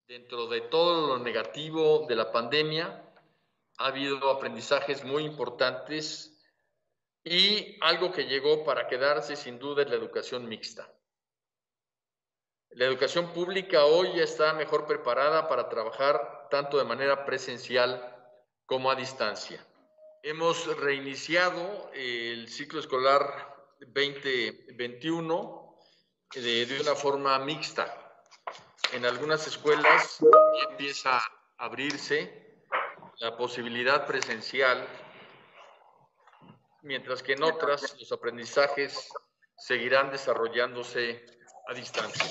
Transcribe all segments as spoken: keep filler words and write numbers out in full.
Dentro de todo lo negativo de la pandemia, ha habido aprendizajes muy importantes y algo que llegó para quedarse sin duda es la educación mixta. La educación pública hoy ya está mejor preparada para trabajar tanto de manera presencial como a distancia. Hemos reiniciado el ciclo escolar veinte veintiuno de, de una forma mixta. En algunas escuelas ya empieza a abrirse la posibilidad presencial, mientras que en otras los aprendizajes seguirán desarrollándose a distancia.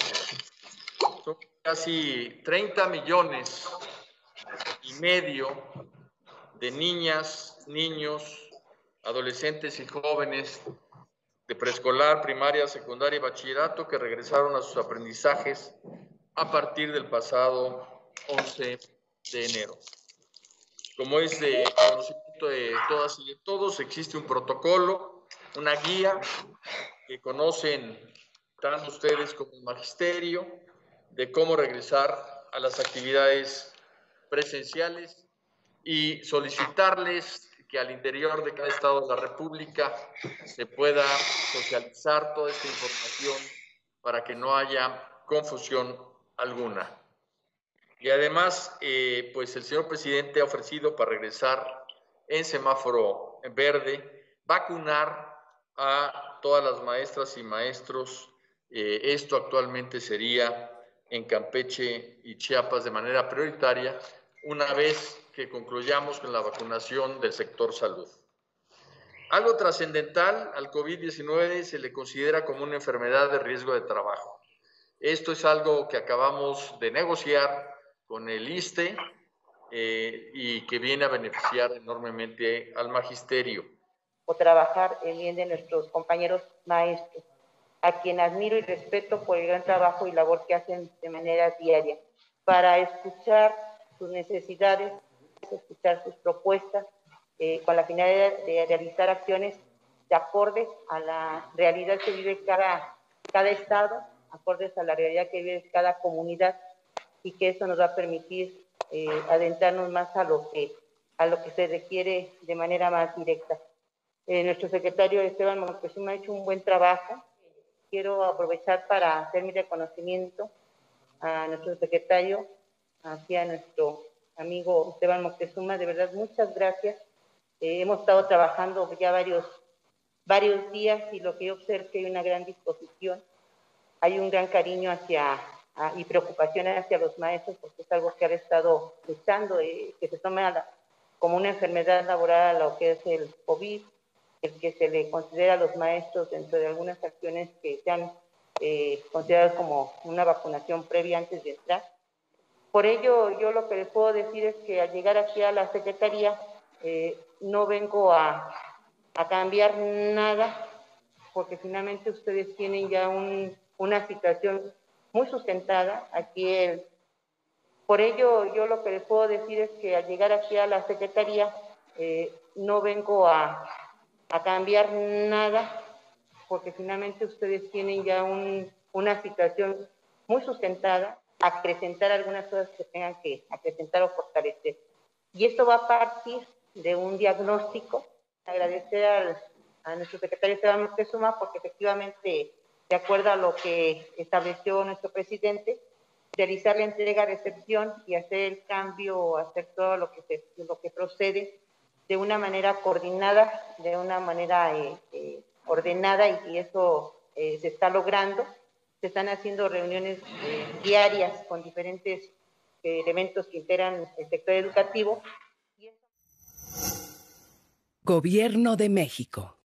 Son casi treinta millones y medio de niñas, niños, adolescentes y jóvenes de preescolar, primaria, secundaria y bachillerato que regresaron a sus aprendizajes a partir del pasado once de enero. Como es de conocimiento de todas y de todos, existe un protocolo, una guía que conocen tanto ustedes como el magisterio de cómo regresar a las actividades presenciales y solicitarles que al interior de cada estado de la República se pueda socializar toda esta información para que no haya confusión alguna. Y además, eh, pues el señor presidente ha ofrecido para regresar en semáforo verde, vacunar a todas las maestras y maestros. Eh, esto actualmente sería en Campeche y Chiapas de manera prioritaria, una vez que concluyamos con la vacunación del sector salud. Algo trascendental, al COVID diecinueve se le considera como una enfermedad de riesgo de trabajo. Esto es algo que acabamos de negociar con el ISSSTE eh, y que viene a beneficiar enormemente al magisterio. O trabajar en bien de nuestros compañeros maestros, a quien admiro y respeto por el gran trabajo y labor que hacen de manera diaria, para escuchar sus necesidades, escuchar sus propuestas, eh, con la finalidad de realizar acciones de acorde a la realidad que vive cada, cada estado, acordes a la realidad que vive cada comunidad, y que eso nos va a permitir eh, adentrarnos más a lo, que, a lo que se requiere de manera más directa. Eh, nuestro secretario Esteban Moctezuma ha hecho un buen trabajo. Quiero aprovechar para hacer mi reconocimiento a nuestro secretario, aquí a nuestro amigo Esteban Moctezuma. De verdad, muchas gracias. Eh, hemos estado trabajando ya varios, varios días y lo que yo observo es que hay una gran disposición, hay un gran cariño hacia a, y preocupación hacia los maestros, porque es algo que han estado luchando, eh, que se tome a la, como una enfermedad laboral a lo que es el COVID, el que se le considera a los maestros dentro de algunas acciones que sean eh, consideradas como una vacunación previa antes de entrar. Por ello, yo lo que les puedo decir es que al llegar aquí a la Secretaría, eh, no vengo a, a cambiar nada, porque finalmente ustedes tienen ya un, una situación muy sustentada. Aquí el, por ello, yo lo que les puedo decir es que al llegar aquí a la Secretaría, eh, no vengo a, a cambiar nada, porque finalmente ustedes tienen ya un, una situación muy sustentada, acrecentar algunas cosas que tengan que acrecentar o fortalecer. Y esto va a partir de un diagnóstico. Agradecer al, a nuestro secretario Esteban Moctezuma, porque efectivamente, de acuerdo a lo que estableció nuestro presidente, realizar la entrega, recepción y hacer el cambio, hacer todo lo que, se, lo que procede de una manera coordinada, de una manera eh, eh, ordenada, y, y eso eh, se está logrando. Se están haciendo reuniones eh, diarias con diferentes eh, elementos que integran el sector educativo. Gobierno de México.